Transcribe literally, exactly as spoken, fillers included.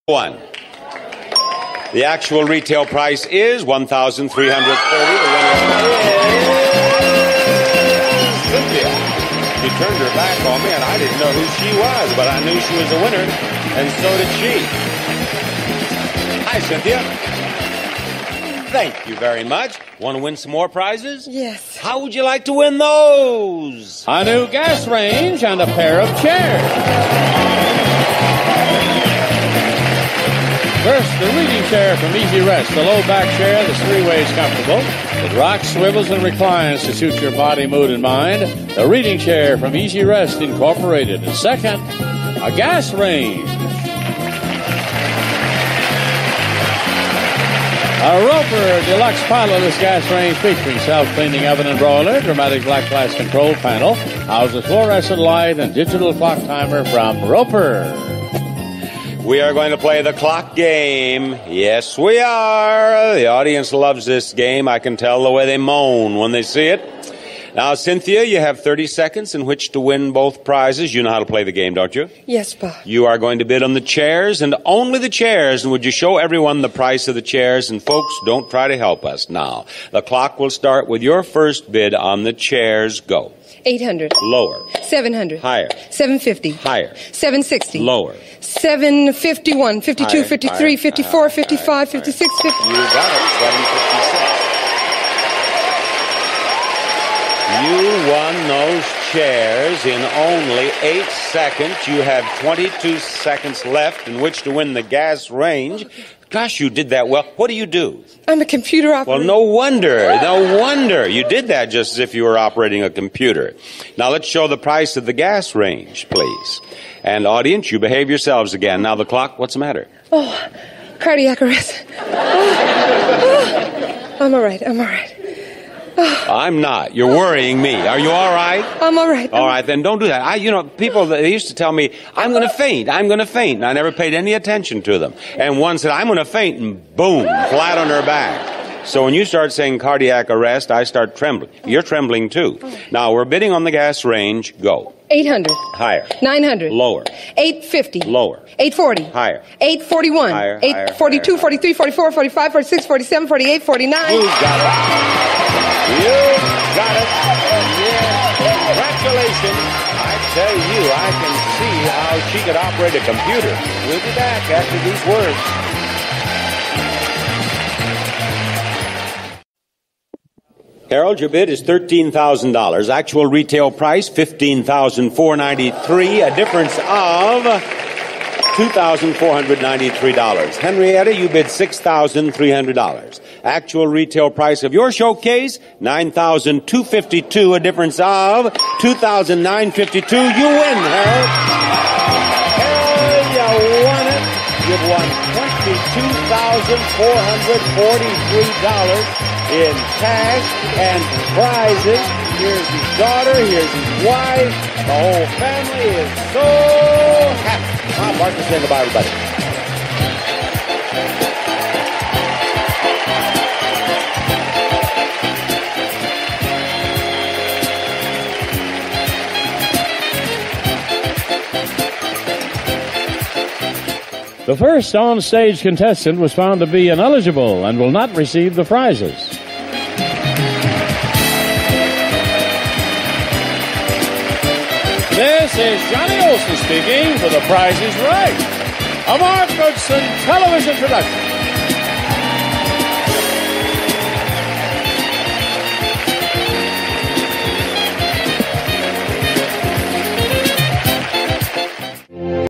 One. The actual retail price is one thousand three hundred thirty dollars. The winner is Cynthia. She turned her back on me, and I didn't know who she was, but I knew she was a winner, and so did she. Hi, Cynthia. Thank you very much. Want to win some more prizes? Yes. How would you like to win those? A new gas range and a pair of chairs. First, the reading chair from Easy Rest, the low back chair that's three ways comfortable. It rocks, swivels, and reclines to suit your body, mood, and mind. The reading chair from Easy Rest Incorporated. And second, a gas range. A Roper Deluxe Pilot gas range featuring self-cleaning oven and broiler, dramatic black glass control panel, houses fluorescent light, and digital clock timer from Roper. We are going to play the clock game. Yes, we are. The audience loves this game. I can tell the way they moan when they see it. Now, Cynthia, you have thirty seconds in which to win both prizes. You know how to play the game, don't you? Yes, Bob. You are going to bid on the chairs and only the chairs. And would you show everyone the price of the chairs? And folks, don't try to help us now. The clock will start with your first bid on the chairs. Go. eight hundred. Lower. seven hundred. Higher. seven fifty. Higher. seven sixty. Lower. seven fifty-one, fifty-two, Higher, fifty-three, higher, fifty-four, higher, fifty-five, higher, fifty-six, higher. fifty. You got it. seven fifty-six. You won those chairs in only eight seconds. You have twenty-two seconds left in which to win the gas range. Gosh, you did that well. What do you do? I'm a computer operator. Well, no wonder. No wonder. You did that just as if you were operating a computer. Now, let's show the price of the gas range, please. And audience, you behave yourselves again. Now, the clock, what's the matter? Oh, cardiac arrest. Oh, oh. I'm all right. I'm all right. Oh. I'm not. You're worrying me. Are you all right? I'm all right. All I'm... right, then don't do that. I, you know, people, they used to tell me, I'm going to faint. I'm going to faint. And I never paid any attention to them. And one said, I'm going to faint, and boom, flat on her back. So when you start saying cardiac arrest, I start trembling. You're trembling, too. Now, we're bidding on the gas range. Go. eight hundred. Higher. nine hundred. Lower. eight fifty. Lower. eight forty. Higher. eight forty-one. Higher, eight forty-two, higher, forty-three, forty-four, forty-five, forty-six, forty-seven, forty-eight, forty-nine. You got it. You got it. Yeah. Congratulations. I tell you, I can see how she could operate a computer. We'll be back after these words. Harold, your bid is thirteen thousand dollars. Actual retail price, fifteen thousand four hundred ninety-three dollars. A difference of two thousand four hundred ninety-three dollars. Henrietta, you bid six thousand three hundred dollars. Actual retail price of your showcase, nine thousand two hundred fifty-two dollars. A difference of two thousand nine hundred fifty-two dollars. You win, Harold. Harold, you won it. You've won twenty-two thousand four hundred forty-three dollars in cash and prizes. Here's his daughter, here's his wife. The whole family is so happy. Come on, Mark, let's say goodbye, everybody. The first on-stage contestant was found to be ineligible and will not receive the prizes. This is Johnny Olson speaking for The Price is Right, a Mark Goodson television production.